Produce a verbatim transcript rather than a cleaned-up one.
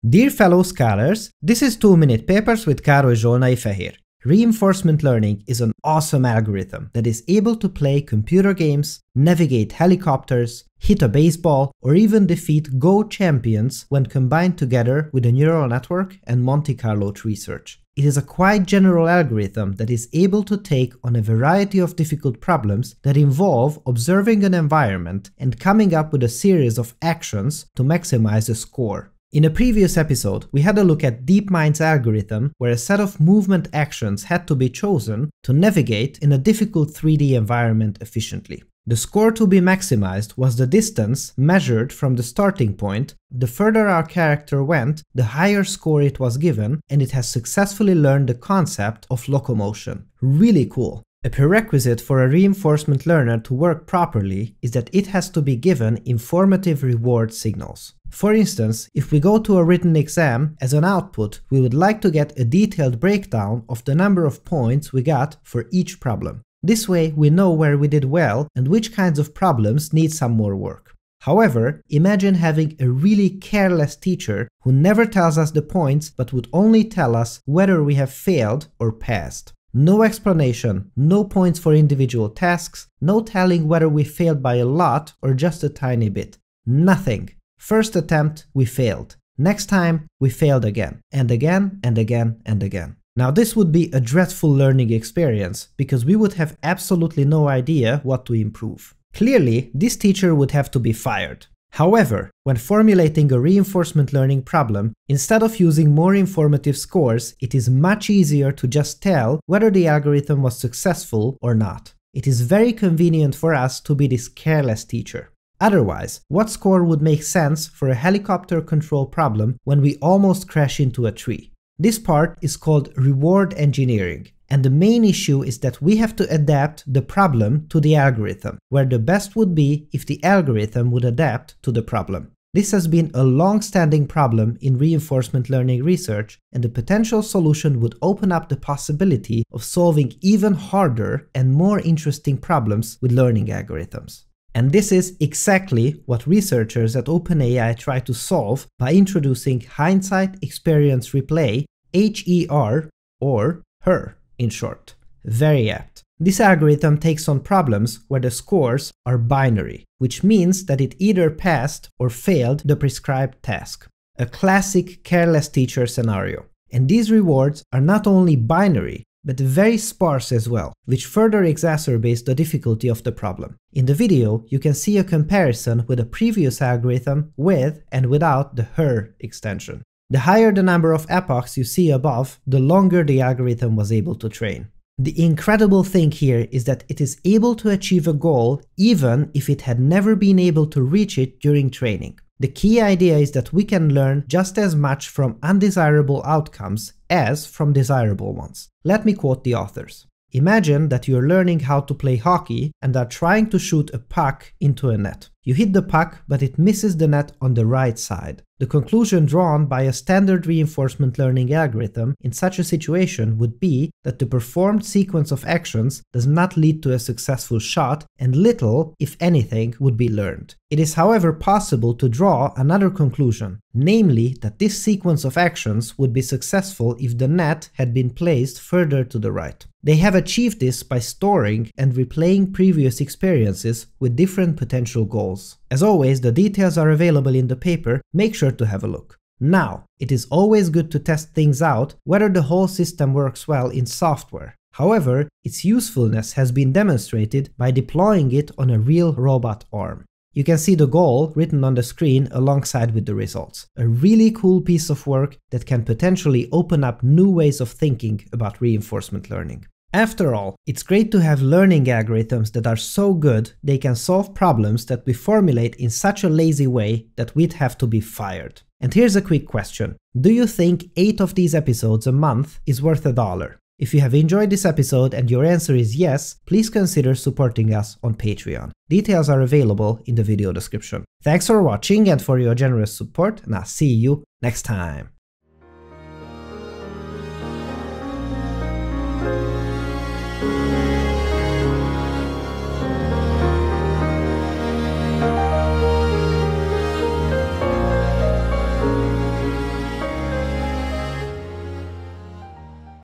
Dear fellow scholars, this is two minute Papers with Károly Zsolnai Fehér. Reinforcement learning is an awesome algorithm that is able to play computer games, navigate helicopters, hit a baseball, or even defeat Go champions when combined together with a neural network and Monte Carlo research. It is a quite general algorithm that is able to take on a variety of difficult problems that involve observing an environment and coming up with a series of actions to maximize a score. In a previous episode, we had a look at DeepMind's algorithm where a set of movement actions had to be chosen to navigate in a difficult three D environment efficiently. The score to be maximized was the distance measured from the starting point. The further our character went, the higher score it was given, and it has successfully learned the concept of locomotion. Really cool. A prerequisite for a reinforcement learner to work properly is that it has to be given informative reward signals. For instance, if we go to a written exam, as an output, we would like to get a detailed breakdown of the number of points we got for each problem. This way we know where we did well and which kinds of problems need some more work. However, imagine having a really careless teacher who never tells us the points but would only tell us whether we have failed or passed. No explanation, no points for individual tasks, no telling whether we failed by a lot or just a tiny bit. Nothing. First attempt, we failed. Next time, we failed again, and again, and again, and again. Now this would be a dreadful learning experience, because we would have absolutely no idea what to improve. Clearly, this teacher would have to be fired. However, when formulating a reinforcement learning problem, instead of using more informative scores, it is much easier to just tell whether the algorithm was successful or not. It is very convenient for us to be this careless teacher. Otherwise, what score would make sense for a helicopter control problem when we almost crash into a tree? This part is called reward engineering, and the main issue is that we have to adapt the problem to the algorithm, where the best would be if the algorithm would adapt to the problem. This has been a long-standing problem in reinforcement learning research, and the potential solution would open up the possibility of solving even harder and more interesting problems with learning algorithms. And this is exactly what researchers at OpenAI try to solve by introducing Hindsight Experience Replay, H E R, or H E R in short. Very apt. This algorithm takes on problems where the scores are binary, which means that it either passed or failed the prescribed task. A classic careless teacher scenario. And these rewards are not only binary, but very sparse as well, which further exacerbates the difficulty of the problem. In the video, you can see a comparison with a previous algorithm with and without the H E R extension. The higher the number of epochs you see above, the longer the algorithm was able to train. The incredible thing here is that it is able to achieve a goal even if it had never been able to reach it during training. The key idea is that we can learn just as much from undesirable outcomes as from desirable ones. Let me quote the authors. Imagine that you're learning how to play hockey and are trying to shoot a puck into a net. You hit the puck, but it misses the net on the right side. The conclusion drawn by a standard reinforcement learning algorithm in such a situation would be that the performed sequence of actions does not lead to a successful shot, and little, if anything, would be learned. It is, however, possible to draw another conclusion, namely that this sequence of actions would be successful if the net had been placed further to the right. They have achieved this by storing and replaying previous experiences with different potential goals. As always, the details are available in the paper, make sure to have a look. Now, it is always good to test things out whether the whole system works well in software. However, its usefulness has been demonstrated by deploying it on a real robot arm. You can see the goal written on the screen alongside with the results. A really cool piece of work that can potentially open up new ways of thinking about reinforcement learning. After all, it's great to have learning algorithms that are so good they can solve problems that we formulate in such a lazy way that we'd have to be fired. And here's a quick question. Do you think eight of these episodes a month is worth a dollar? If you have enjoyed this episode and your answer is yes, please consider supporting us on Patreon. Details are available in the video description. Thanks for watching and for your generous support, and I'll see you next time.